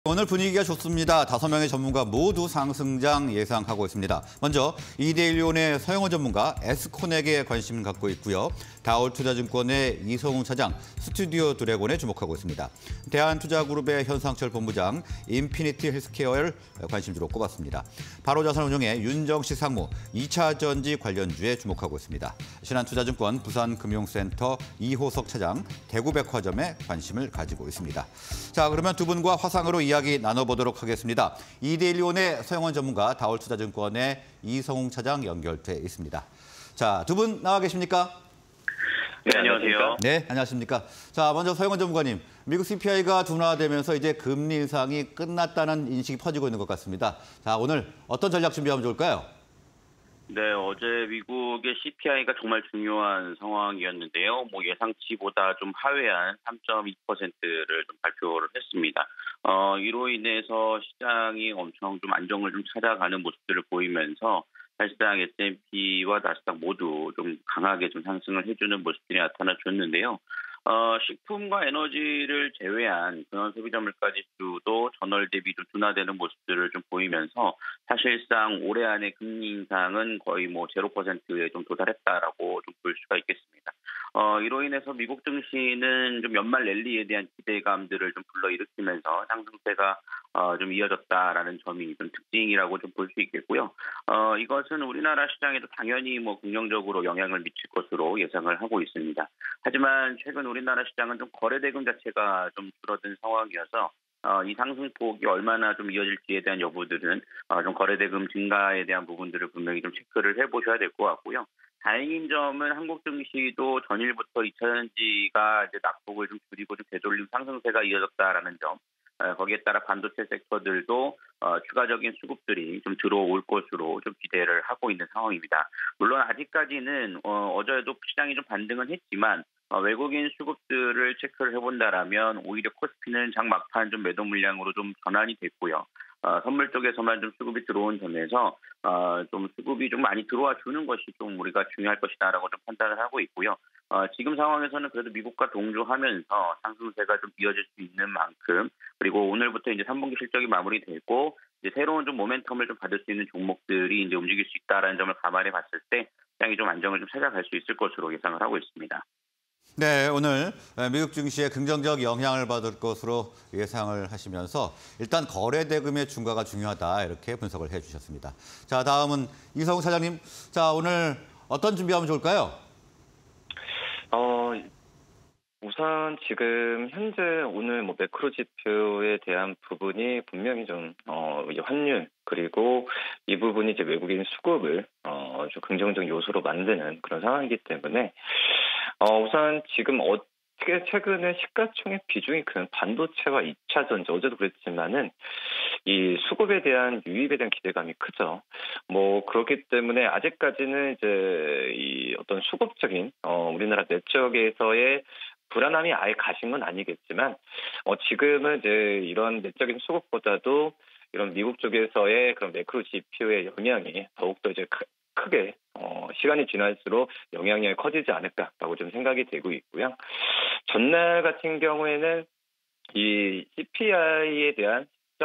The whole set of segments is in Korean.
오늘 분위기가 좋습니다. 5명의 전문가 모두 상승장 예상하고 있습니다. 먼저 이데일리온의 서영원 전문가 에스콘에게 관심을 갖고 있고요. 다올투자증권의 이성웅 차장 스튜디오 드래곤에 주목하고 있습니다. 대한투자그룹의 현상철 본부장 인피니티 헬스케어를 관심주로 꼽았습니다. 바로자산운용의 윤정식 상무 2차 전지 관련주에 주목하고 있습니다. 신한투자증권 부산금융센터 이호석 차장 대구백화점에 관심을 가지고 있습니다. 자, 그러면 두 분과 화상으로 이야기 나눠보도록 하겠습니다. 이데일리온의 서영원 전문가, 다올투자증권의 이성웅 차장 연결돼 있습니다. 자, 두 분 나와 계십니까? 네, 안녕하세요. 네, 안녕하십니까. 자, 먼저 서영원 전문가님, 미국 CPI가 둔화되면서 이제 금리 인상이 끝났다는 인식이 퍼지고 있는 것 같습니다. 자, 오늘 어떤 전략 준비하면 좋을까요? 네, 어제 미국의 CPI가 정말 중요한 상황이었는데요. 예상치보다 좀 하회한 3.2%를 좀 발표를 했습니다. 이로 인해서 시장이 엄청 좀 안정을 좀 찾아가는 모습들을 보이면서 사실상 S&P와 나스닥 모두 좀 강하게 좀 상승을 해주는 모습들이 나타나줬는데요. 식품과 에너지를 제외한 그런 소비자 물가 지수도 전월 대비 좀 둔화되는 모습들을 좀 보이면서 사실상 올해 안에 금리 인상은 거의 0%에 좀 도달했다라고 좀 볼 수가 있겠습니다. 이로 인해서 미국 증시는 좀 연말 랠리에 대한 기대감들을 좀 불러일으키면서 상승세가 좀 이어졌다라는 점이 좀 특징이라고 좀 볼 수 있겠고요. 이것은 우리나라 시장에도 당연히 긍정적으로 영향을 미칠 것으로 예상을 하고 있습니다. 하지만 최근 우리나라 시장은 좀 거래대금 자체가 좀 줄어든 상황이어서 이 상승폭이 얼마나 좀 이어질지에 대한 여부들은 좀 거래대금 증가에 대한 부분들을 분명히 좀 체크를 해보셔야 될 것 같고요. 다행인 점은 한국 증시도 전일부터 2차 전지가 이제 낙폭을 좀 줄이고 좀 되돌림 상승세가 이어졌다라는 점. 거기에 따라 반도체 섹터들도 추가적인 수급들이 좀 들어올 것으로 좀 기대를 하고 있는 상황입니다. 물론 아직까지는 어제도 시장이 좀 반등은 했지만 외국인 수급들을 체크를 해본다라면 오히려 코스피는 장 막판 좀 매도 물량으로 좀 전환이 됐고요. 선물 쪽에서만 좀 수급이 들어온 점에서 좀 수급이 좀 많이 들어와 주는 것이 좀 우리가 중요할 것이다라고 좀 판단을 하고 있고요. 지금 상황에서는 그래도 미국과 동조하면서 상승세가 좀 이어질 수 있는 만큼 그리고 오늘부터 이제 3분기 실적이 마무리되고 이제 새로운 좀 모멘텀을 좀 받을 수 있는 종목들이 이제 움직일 수 있다라는 점을 감안해 봤을 때 시장이 좀 안정을 좀 찾아갈 수 있을 것으로 예상을 하고 있습니다. 네, 오늘 미국 증시에 긍정적 영향을 받을 것으로 예상을 하시면서 일단 거래대금의 증가가 중요하다 이렇게 분석을 해주셨습니다. 자, 다음은 이성웅 사장님. 자, 오늘 어떤 준비하면 좋을까요? 우선 지금 현재 오늘 매크로 지표에 대한 부분이 분명히 좀 환율 그리고 이 부분이 이제 외국인 수급을 좀 긍정적 요소로 만드는 그런 상황이기 때문에 우선 지금 어떻게 최근에 시가총액 비중이 큰 반도체와 2차 전지 어제도 그랬지만은 이 수급에 대한 유입에 대한 기대감이 크죠. 그렇기 때문에 아직까지는 이제 이 어떤 수급적인 우리나라 내적에서의 불안함이 아예 가신 건 아니겠지만 지금은 이제 이런 내적인 수급보다도 이런 미국 쪽에서의 그런 매크로 지표의 영향이 더욱더 이제 크게 시간이 지날수록 영향력이 커지지 않을까라고 좀 생각이 되고 있고요. 전날 같은 경우에는 이 CPI에 대한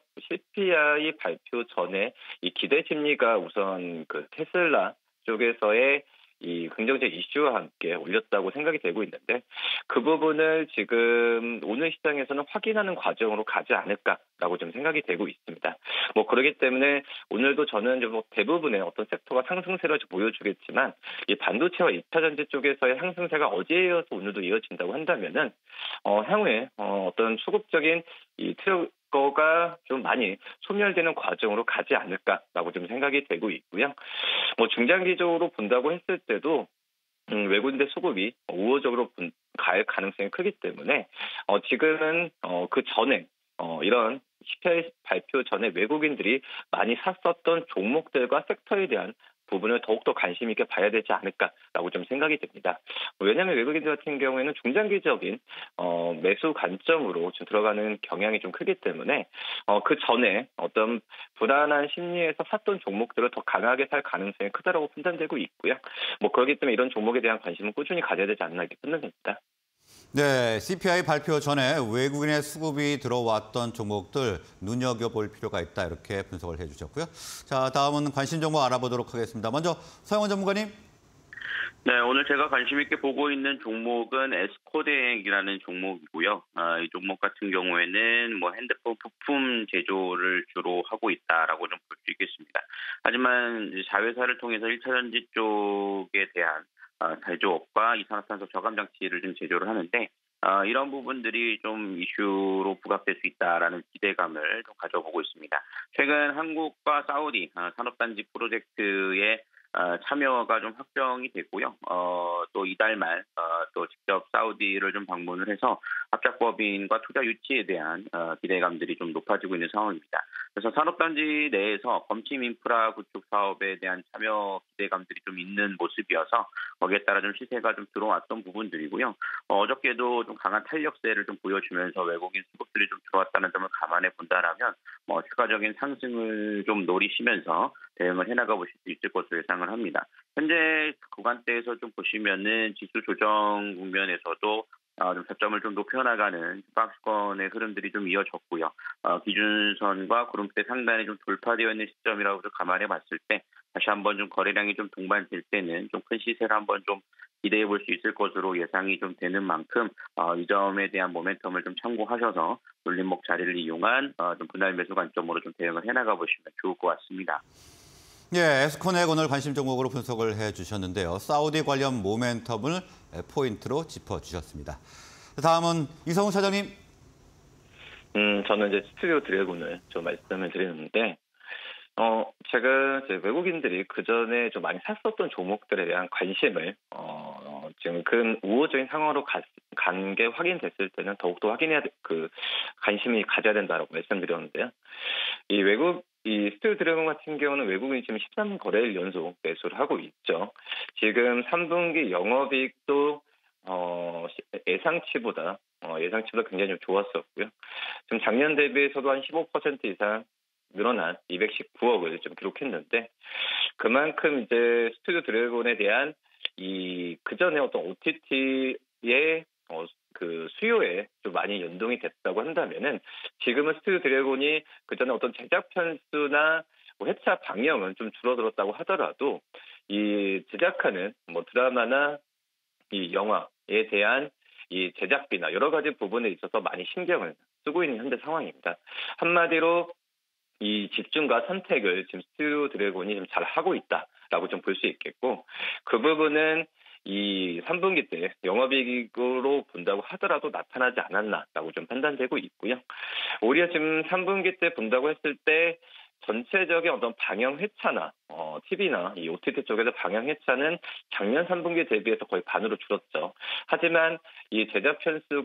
CPI 발표 전에 이 기대 심리가 우선 그 테슬라 쪽에서의 이 긍정적 이슈와 함께 올렸다고 생각이 되고 있는데 그 부분을 지금 오늘 시장에서는 확인하는 과정으로 가지 않을까라고 좀 생각이 되고 있습니다. 그렇기 때문에 오늘도 저는 좀 대부분의 어떤 섹터가 상승세를 보여주겠지만 이 반도체와 2차 전지 쪽에서의 상승세가 어제에 이어서 오늘도 이어진다고 한다면은 향후에 어떤 수급적인 이 거가 좀 많이 소멸되는 과정으로 가지 않을까라고 좀 생각이 되고 있고요. 중장기적으로 본다고 했을 때도 외국인의 수급이 우호적으로 갈 가능성이 크기 때문에 지금은 그 전에 이런 CPI 발표 전에 외국인들이 많이 샀었던 종목들과 섹터에 대한 부분을 더욱더 관심 있게 봐야 되지 않을까라고 좀 생각이 됩니다. 왜냐하면 외국인들 같은 경우에는 중장기적인 매수 관점으로 좀 들어가는 경향이 좀 크기 때문에 그 전에 어떤 불안한 심리에서 샀던 종목들을 더 강하게 살 가능성이 크다라고 판단되고 있고요. 그렇기 때문에 이런 종목에 대한 관심은 꾸준히 가져야 되지 않나 이렇게 판단됩니다. 네, CPI 발표 전에 외국인의 수급이 들어왔던 종목들 눈여겨볼 필요가 있다 이렇게 분석을 해주셨고요. 자, 다음은 관심 종목 알아보도록 하겠습니다. 먼저 서영원 전문가님. 네, 오늘 제가 관심 있게 보고 있는 종목은 에스코덱이라는 종목이고요. 이 종목 같은 경우에는 뭐 핸드폰 부품 제조를 주로 하고 있다라고 좀 볼 수 있겠습니다. 하지만 자회사를 통해서 1차 전지 쪽에 대한 제조업과 이산화탄소 저감 장치를 좀 제조를 하는데 이런 부분들이 좀 이슈로 부각될 수 있다라는 기대감을 좀 가져보고 있습니다. 최근 한국과 사우디 산업단지 프로젝트에 참여가 좀 확정이 됐고요. 또 이달 말 또 직접 사우디를 좀 방문을 해서 합작법인과 투자 유치에 대한 기대감들이 좀 높아지고 있는 상황입니다. 그래서 산업단지 내에서 검침 인프라 구축 사업에 대한 참여 기대감들이 좀 있는 모습이어서 거기에 따라 좀 시세가 좀 들어왔던 부분들이고요. 어저께도 좀 강한 탄력세를 좀 보여주면서 외국인 수급들이 좀 들어왔다는 점을 감안해 본다라면 추가적인 상승을 좀 노리시면서 대응을 해나가 보실 수 있을 것으로 예상을 합니다. 현재 구간대에서 좀 보시면은 지수 조정 국면에서도 좀 저점을 좀 높여나가는 박스권의 흐름들이 좀 이어졌고요. 기준선과 구름대 상단이 좀 돌파되어 있는 시점이라고 감안해 봤을 때 다시 한번 좀 거래량이 좀 동반될 때는 좀 큰 시세를 한번 좀 기대해 볼 수 있을 것으로 예상이 좀 되는 만큼 이 점에 대한 모멘텀을 좀 참고하셔서 눌림목 자리를 이용한 좀 분할 매수 관점으로 좀 대응을 해나가 보시면 좋을 것 같습니다. 예, 에스코넥 오늘 관심 종목으로 분석을 해주셨는데요. 사우디 관련 모멘텀을 포인트로 짚어주셨습니다. 다음은 이성훈 차장님. 저는 이제 스튜디오 드래곤을 좀 말씀을 드리는데, 제가 이제 외국인들이 그 전에 좀 많이 샀었던 종목들에 대한 관심을, 지금 큰 우호적인 상황으로 간 게 확인됐을 때는 더욱더 관심이 가져야 된다라고 말씀드렸는데요. 이 스튜디오 드래곤 같은 경우는 외국인이 지금 13거래일 연속 매수를 하고 있죠. 지금 3분기 영업이익도 예상치보다 굉장히 좀 좋았었고요. 지금 작년 대비해서도 한 15% 이상 늘어난 219억을 좀 기록했는데, 그만큼 이제 스튜디오 드래곤에 대한 그 전에 어떤 OTT의 그 수요에 좀 많이 연동이 됐다고 한다면은, 지금은 스튜디오 드래곤이 그 전에 어떤 제작 편수나 회차 방영은 좀 줄어들었다고 하더라도 이 제작하는 드라마나 이 영화에 대한 이 제작비나 여러 가지 부분에 있어서 많이 신경을 쓰고 있는 현재 상황입니다. 한마디로 이 집중과 선택을 지금 스튜디오 드래곤이 좀 잘 하고 있다라고 좀 볼 수 있겠고, 그 부분은 이 3분기 때 영업이익으로 본다고 하더라도 나타나지 않았나라고 좀 판단되고 있고요. 오히려 지금 3분기 때 본다고 했을 때 전체적인 어떤 방영 회차나 TV나 이 OTT 쪽에서 방영 회차는 작년 3분기 대비해서 거의 반으로 줄었죠. 하지만 이 제작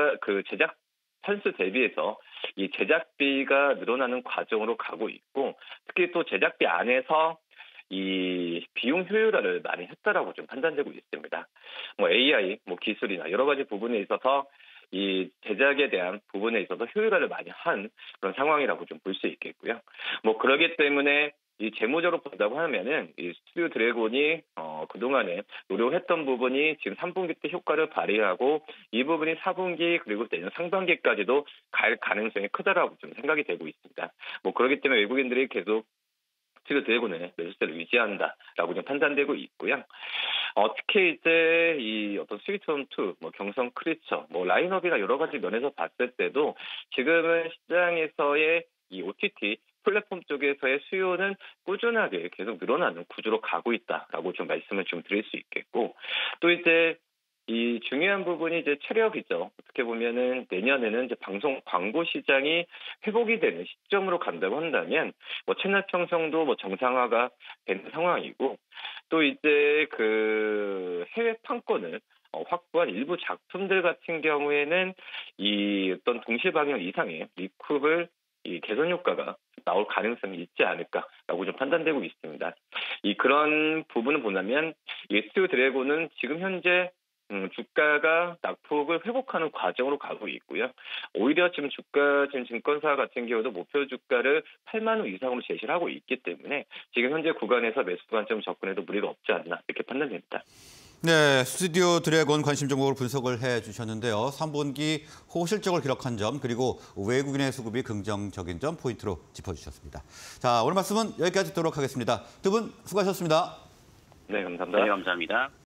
편수 대비해서 이 제작비가 늘어나는 과정으로 가고 있고, 특히 또 제작비 안에서 이 비용 효율화를 많이 했다라고 좀 판단되고 있습니다. AI, 기술이나 여러 가지 부분에 있어서 이 제작에 대한 부분에 있어서 효율화를 많이 한 그런 상황이라고 좀 볼 수 있겠고요. 그러기 때문에 이 재무적으로 본다고 하면은 이 스튜디오 드래곤이 그동안에 노력했던 부분이 지금 3분기 때 효과를 발휘하고 이 부분이 4분기 그리고 내년 상반기까지도 갈 가능성이 크다라고 좀 생각이 되고 있습니다. 그렇기 때문에 외국인들이 계속 스튜디오 드래곤의 매수세를 유지한다라고 좀 판단되고 있고요. 특히 이제 이 어떤 스위트홈2, 경성 크리처, 라인업이나 여러 가지 면에서 봤을 때도 지금은 시장에서의 이 OTT 플랫폼 쪽에서의 수요는 꾸준하게 계속 늘어나는 구조로 가고 있다라고 좀 말씀을 좀 드릴 수 있겠고, 또 이제 이 중요한 부분이 이제 체력이죠. 어떻게 보면은 내년에는 이제 방송 광고 시장이 회복이 되는 시점으로 간다고 한다면 채널 편성도 정상화가 되는 상황이고, 또 이제 그 해외 판권을 확보한 일부 작품들 같은 경우에는 이 어떤 동시 방영 이상의 리쿱을 이 개선 효과가 나올 가능성이 있지 않을까라고 좀 판단되고 있습니다. 그런 부분을 보자면 이 스튜디오 드래곤은 지금 현재 주가가 낙폭을 회복하는 과정으로 가고 있고요. 오히려 지금 증권사 같은 경우도 목표 주가를 8만 원 이상으로 제시를 하고 있기 때문에 지금 현재 구간에서 매수 관점 접근해도 무리가 없지 않나 이렇게 판단됩니다. 네, 스튜디오 드래곤 관심 종목을 분석을 해주셨는데요. 3분기 호실적을 기록한 점 그리고 외국인의 수급이 긍정적인 점 포인트로 짚어주셨습니다. 자, 오늘 말씀은 여기까지 듣도록 하겠습니다. 두 분 수고하셨습니다. 네, 감사합니다. 네, 감사합니다.